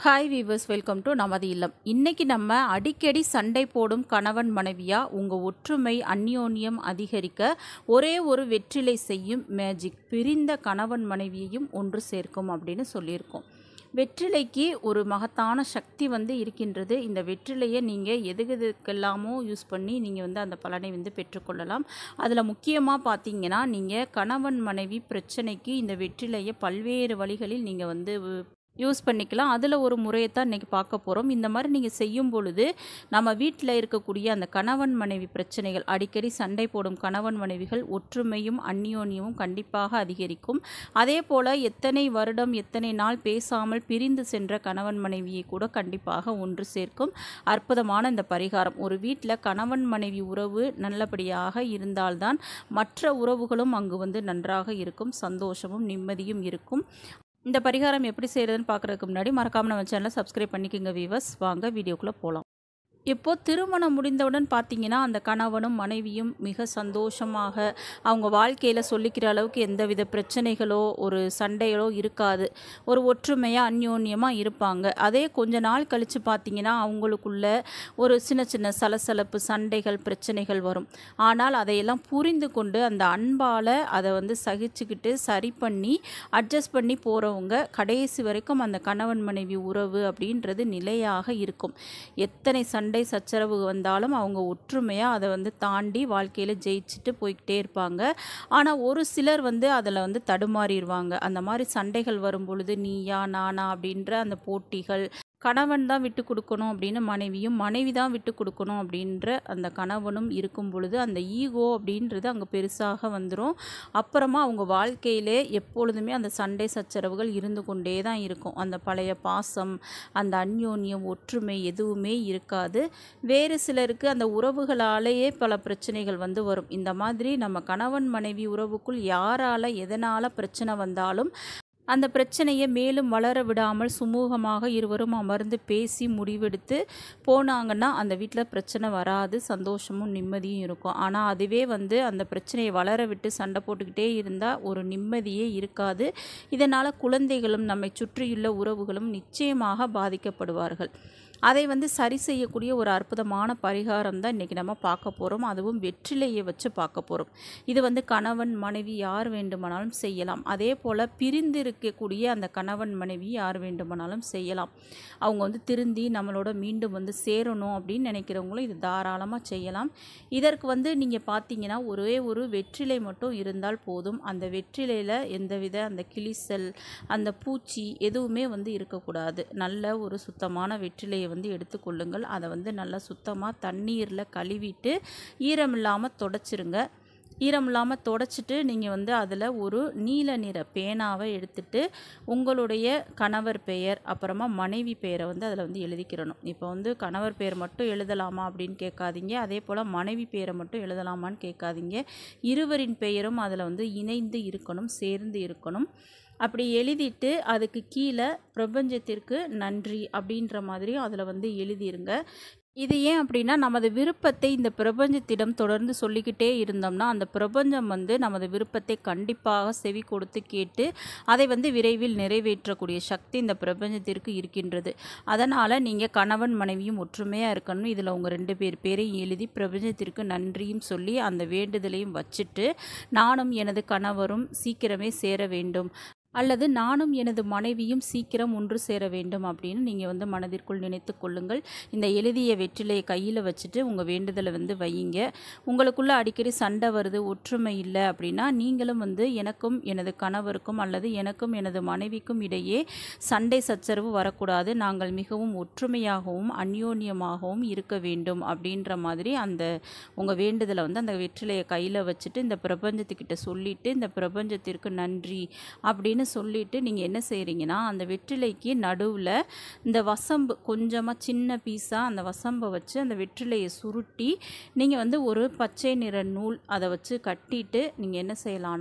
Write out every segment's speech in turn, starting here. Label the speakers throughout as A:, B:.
A: Hi viewers, welcome to நமது இல்லம். இன்னைக்கு நம்ம அடிக்கடி சண்டை போடும் கணவன் மனைவியா உங்கள் ஒற்றுமை அந்யோன்யம் அதிகரிக்க ஒரே ஒரு வெற்றிலை செய்யும் மேஜிக் பிரிந்த கணவன் மனைவியையும் ஒன்று சேர்க்கும் அப்படின்னு சொல்லியிருக்கோம். வெற்றிலைக்கு ஒரு மகத்தான சக்தி இருக்கின்றது. இந்த வெற்றிலையை நீங்கள் எதுக்கெல்லாமோ யூஸ் பண்ணி நீங்கள் அந்த பலனை பெற்றுக்கொள்ளலாம். அதில் முக்கியமாக பார்த்தீங்கன்னா, நீங்கள் கணவன் மனைவி பிரச்சனைக்கு இந்த வெற்றிலையை பல்வேறு வழிகளில் நீங்கள் யூஸ் பண்ணிக்கலாம். அதில் ஒரு முறையை தான் இன்றைக்கி பார்க்க போகிறோம். இந்த மாதிரி நீங்கள் செய்யும் பொழுது நம்ம வீட்டில் இருக்கக்கூடிய அந்த கணவன் மனைவி பிரச்சனைகள், அடிக்கடி சண்டை போடும் கணவன் மனைவிகள் ஒற்றுமையும் அந்யோன்யமும் கண்டிப்பாக அதிகரிக்கும். அதே போல் எத்தனை வருடம் எத்தனை நாள் பேசாமல் பிரிந்து சென்ற கணவன் மனைவியை கூட கண்டிப்பாக ஒன்று சேர்க்கும் அற்புதமான இந்த பரிகாரம். ஒரு வீட்டில் கணவன் மனைவி உறவு நல்லபடியாக இருந்தால்தான் மற்ற உறவுகளும் அங்கு நன்றாக இருக்கும், சந்தோஷமும் நிம்மதியும் இருக்கும். இந்த பரிகாரம் எப்படி செய்கிறதுன்னு பார்க்குறதுக்கு முன்னாடி மறக்காமல் நம்ம சேனலை சப்ஸ்கிரைப் பண்ணிக்கோங்க வீவர்ஸ். வாங்க வீடியோக்குள்ளே போகலாம். இப்போது திருமணம் முடிந்தவுடன் பார்த்தீங்கன்னா, அந்த கணவனும் மனைவியும் மிக சந்தோஷமாக அவங்க வாழ்க்கையில் சொல்லிக்கிற அளவுக்கு எந்தவித பிரச்சனைகளோ ஒரு சண்டைகளோ இருக்காது. ஒரு ஒற்றுமையாக அந்யோன்யமாக இருப்பாங்க. அதே கொஞ்ச நாள் கழித்து பார்த்தீங்கன்னா, அவங்களுக்குள்ள ஒரு சின்ன சின்ன சலசலப்பு, சண்டைகள், பிரச்சனைகள் வரும். ஆனால் அதையெல்லாம் புரிந்து கொண்டு அந்த அன்பால் அதை சகிச்சுக்கிட்டு சரி பண்ணி அட்ஜஸ்ட் பண்ணி போகிறவங்க கடைசி வரைக்கும் அந்த கணவன் மனைவி உறவு அப்படின்றது நிலையாக இருக்கும். எத்தனை சண்டை சச்சரவு வந்தாலும் அவங்க ஒற்றுமையாக அதை தாண்டி வாழ்க்கையில் ஜெயிச்சுட்டு போய்கிட்டே இருப்பாங்க. ஆனால் ஒரு சிலர் அதில் தடுமாறிடுவாங்க. அந்த மாதிரி சண்டைகள் வரும் பொழுது நீயா நானா அப்படின்ற அந்த போட்டிகள், கணவன் தான் விட்டு கொடுக்கணும் அப்படின்னு மனைவியும், மனைவி தான் விட்டு கொடுக்கணும் அப்படின்ற அந்த கணவனும் இருக்கும் பொழுது அந்த ஈகோ அப்படின்றது அங்கே பெருசாக வந்துடும். அப்புறமா அவங்க வாழ்க்கையிலே எப்பொழுதுமே அந்த சண்டை சச்சரவுகள் இருந்து கொண்டே தான் இருக்கும். அந்த பழைய பாசம், அந்த அந்யோன்யம், ஒற்றுமை எதுவுமே இருக்காது. வேறு சிலருக்கு அந்த உறவுகளாலேயே பல பிரச்சனைகள் வரும். இந்த மாதிரி நம்ம கணவன் மனைவி உறவுக்குள் யாரால் எதனால் பிரச்சனை வந்தாலும் அந்த பிரச்சனையை மேலும் வளர விடாமல் சுமூகமாக இருவரும் அமர்ந்து பேசி முடிவெடுத்து போனாங்கன்னா அந்த வீட்டில் பிரச்சனை வராது, சந்தோஷமும் நிம்மதியும் இருக்கும். ஆனால் அதுவே அந்த பிரச்சனையை வளர விட்டு சண்டை போட்டுக்கிட்டே இருந்தால் ஒரு நிம்மதியே இருக்காது. இதனால் குழந்தைகளும் நம்மை சுற்றியுள்ள உறவுகளும் நிச்சயமாக பாதிக்கப்படுவார்கள். அதை சரி செய்யக்கூடிய ஒரு அற்புதமான பரிகாரம் தான் இன்றைக்கி நம்ம பார்க்க போகிறோம். அதுவும் வெற்றிலையை வச்சு பார்க்க போகிறோம். இது கணவன் மனைவி யார் வேண்டுமானாலும் செய்யலாம். அதே போல் பிரிந்து இருக்கக்கூடிய அந்த கணவன் மனைவி யார் வேண்டுமானாலும் செய்யலாம். அவங்க திருந்தி நம்மளோட மீண்டும் சேரணும் அப்படின்னு நினைக்கிறவங்களும் இது தாராளமாக செய்யலாம். இதற்கு நீங்கள் பார்த்தீங்கன்னா, ஒரே ஒரு வெற்றிலை மட்டும் இருந்தால் போதும். அந்த வெற்றிலையில் எந்தவித அந்த கிளிசல், அந்த பூச்சி எதுவுமே இருக்கக்கூடாது. நல்ல ஒரு சுத்தமான வெற்றிலையை எடுத்துக்கொள்ளுங்கள். அதை நல்லா சுத்தமாக தண்ணீரில் கழுவிட்டு ஈரமில்லாமல் தொடச்சிருங்க. ஈரமில்லாமல் தொடச்சிட்டு நீங்கள் அதில் ஒரு நீல நிற பேனாவை எடுத்துட்டு உங்களுடைய கணவர் பெயர் அப்புறமா மனைவி பெயரை அதில் எழுதிக்கிறணும். இப்போ கணவர் பெயர் மட்டும் எழுதலாமா அப்படின்னு கேட்காதீங்க. அதே போல் மனைவி பெயரை மட்டும் எழுதலாமான்னு கேட்காதீங்க. இருவரின் பெயரும் அதில் இணைந்து இருக்கணும், சேர்ந்து இருக்கணும். அப்படி எழுதிட்டு அதுக்கு கீழே பிரபஞ்சத்திற்கு நன்றி அப்படின்ற மாதிரியும் அதில் எழுதிருங்க. இது ஏன் அப்படின்னா, நமது விருப்பத்தை இந்த பிரபஞ்சத்திடம் தொடர்ந்து சொல்லிக்கிட்டே இருந்தோம்னா அந்த பிரபஞ்சம் நமது விருப்பத்தை கண்டிப்பாக செவி கொடுத்து கேட்டு அதை விரைவில் நிறைவேற்றக்கூடிய சக்தி இந்த பிரபஞ்சத்திற்கு இருக்கின்றது. அதனால் நீங்கள் கணவன் மனைவியும் ஒற்றுமையாக இருக்கணும். இதில் உங்கள் 2 பேர் பேரையும் எழுதி பிரபஞ்சத்திற்கு நன்றியும் சொல்லி அந்த வேண்டுதலையும் வச்சுட்டு, நானும் எனது கணவரும் சீக்கிரமே சேர வேண்டும் அல்லது நானும் எனது மனைவியும் சீக்கிரம் ஒன்று சேர வேண்டும் அப்படின்னு நீங்கள் மனதிற்குள் நினைத்து கொள்ளுங்கள். இந்த எழுதிய வெற்றிலையை கையில் வச்சுட்டு உங்கள் வேண்டுதலை வையுங்க. உங்களுக்குள்ளே அடிக்கடி சண்டை வருது, ஒற்றுமை இல்லை அப்படின்னா நீங்களும் எனக்கும் எனது கணவருக்கும் அல்லது எனக்கும் எனது மனைவிக்கும் இடையே சண்டை சச்சரவு வரக்கூடாது, நாங்கள் மிகவும் ஒற்றுமையாகவும் அந்யோன்யமாகவும் இருக்க வேண்டும் அப்படின்ற மாதிரி அந்த உங்கள் வேண்டுதலை அந்த வெற்றிலையை கையில் வச்சுட்டு இந்த பிரபஞ்சத்துக்கிட்ட சொல்லிவிட்டு இந்த பிரபஞ்சத்திற்கு நன்றி அப்படின்னு சொல்லிட்டு நீங்கள் என்ன செய்கிறீங்கன்னா, அந்த வெற்றிலைக்கு நடுவில் இந்த வசம்பு கொஞ்சமாக சின்ன பீஸாக அந்த வசம்பை வச்சு அந்த வெற்றிலையை சுருட்டி நீங்கள் ஒரு பச்சை நிற நூல் அதை வச்சு கட்டிட்டு நீங்கள் என்ன செய்யலான்னா,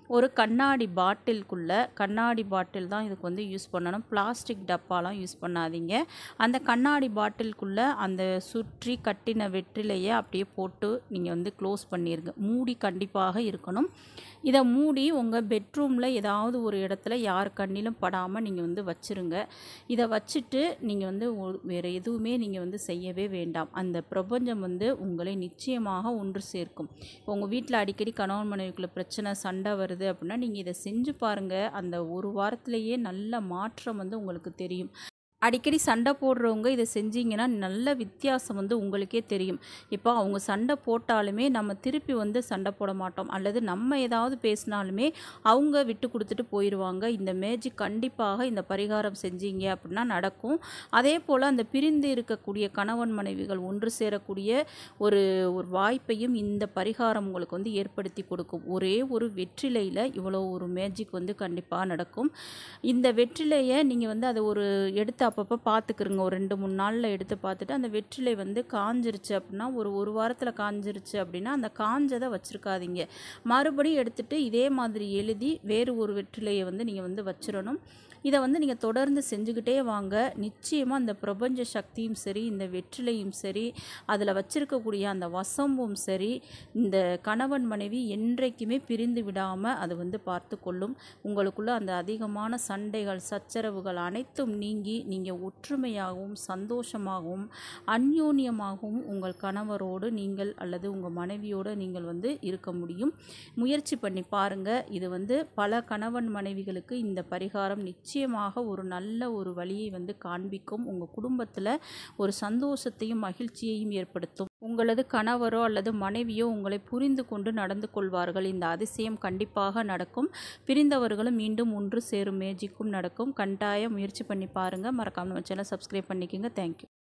A: ஒரு கண்ணாடி பாட்டிலுக்குள்ளே, கண்ணாடி பாட்டில் தான் இதுக்கு வந்து யூஸ் பண்ணணும். பிளாஸ்டிக் டப்பாலாம் யூஸ் பண்ணாதீங்க. அந்த கண்ணாடி பாட்டிலுக்குள்ளே அந்த சுற்றி கட்டின வெற்றிலையை அப்படியே போட்டு நீங்கள் வந்து க்ளோஸ் பண்ணிடுங்க. மூடி கண்டிப்பாக இருக்கணும். இதை மூடி உங்கள் பெட்ரூமில் ஏதாவது ஒரு இடத்துல யார் கண்ணிலும் படாமல் நீங்கள் வந்து வச்சுருங்க. இதை வச்சுட்டு நீங்கள் வந்து வேறு எதுவுமே நீங்கள் வந்து செய்யவே வேண்டாம். அந்த பிரபஞ்சம் வந்து உங்களை நிச்சயமாக ஒன்று சேர்க்கும். இப்போ உங்கள் வீட்டில் அடிக்கடி கணவன் மனைவிக்குள்ள பிரச்சனை, சண்டை வருது அப்படின்னா நீங்கள் இதை செஞ்சு பாருங்கள். அந்த ஒரு வாரத்திலேயே நல்ல மாற்றம் வந்து உங்களுக்கு தெரியும். அடிக்கடி சண்டை போடுறவங்க இதை செஞ்சீங்கன்னா நல்ல வித்தியாசம் வந்து உங்களுக்கே தெரியும். இப்போ அவங்க சண்டை போட்டாலுமே நம்ம திருப்பி வந்து சண்டை போட மாட்டோம், அல்லது நம்ம ஏதாவது பேசினாலுமே அவங்க விட்டு கொடுத்துட்டு போயிடுவாங்க. இந்த மேஜிக் கண்டிப்பாக இந்த பரிகாரம் செஞ்சீங்க அப்படின்னா நடக்கும். அதே போல் அந்த பிரிந்து இருக்கக்கூடிய கணவன் மனைவிகள் ஒன்று சேரக்கூடிய ஒரு ஒரு வாய்ப்பையும் இந்த பரிகாரம் உங்களுக்கு வந்து ஏற்படுத்தி கொடுக்கும். ஒரே ஒரு வெற்றிலையில் இவ்வளோ ஒரு மேஜிக் வந்து கண்டிப்பாக நடக்கும். இந்த வெற்றிலையை நீங்கள் வந்து அதை ஒரு எடுத்து அப்பப்போ பார்த்துக்குறங்க. ஒரு 2-3 நாளில் எடுத்து பார்த்துட்டு அந்த வெற்றிலை வந்து காஞ்சிருச்சு அப்படின்னா, ஒரு வாரத்தில் காஞ்சிருச்சு அப்படின்னா அந்த காஞ்சதை வச்சுருக்காதீங்க. மறுபடியும் எடுத்துகிட்டு இதே மாதிரி எழுதி வேறு ஒரு வெற்றிலையை வந்து நீங்கள் வந்து வச்சிடணும். இதை வந்து நீங்கள் தொடர்ந்து செஞ்சுக்கிட்டே வாங்க. நிச்சயமாக இந்த பிரபஞ்ச சக்தியும் சரி, இந்த வெற்றிலையும் சரி, அதில் வச்சிருக்கக்கூடிய அந்த வசம்பும் சரி, இந்த கணவன் மனைவி என்றைக்குமே பிரிந்து விடாமல் அது வந்து பார்த்து கொள்ளும். உங்களுக்குள்ள அந்த அதிகமான சண்டைகள், சச்சரவுகள் அனைத்தும் நீங்கி நீங்கள் ஒற்றுமையாகவும் சந்தோஷமாகவும் அந்யோன்யமாகவும் உங்கள் கணவரோடு நீங்கள் அல்லது உங்கள் மனைவியோடு நீங்கள் வந்து இருக்க முடியும். முயற்சி பண்ணி பாருங்கள். இது வந்து பல கணவன் மனைவிகளுக்கு இந்த பரிகாரம் நிச்சயமாக ஒரு நல்ல ஒரு வழியை வந்து காண்பிக்கும். உங்கள் குடும்பத்தில் ஒரு சந்தோஷத்தையும் மகிழ்ச்சியையும் ஏற்படுத்தும். உங்களது கணவரோ அல்லது மனைவியோ உங்களை புரிந்து கொண்டு நடந்து கொள்வார்கள். இந்த அதிசயம் கண்டிப்பாக நடக்கும். பிரிந்தவர்களும் மீண்டும் ஒன்று சேரும் மேஜிக்கும் நடக்கும். கட்டாயம் முயற்சி பண்ணி பாருங்கள். மறக்காம நம்ம சேனலை சப்ஸ்கிரைப் பண்ணிக்கோங்க. தேங்க்யூ.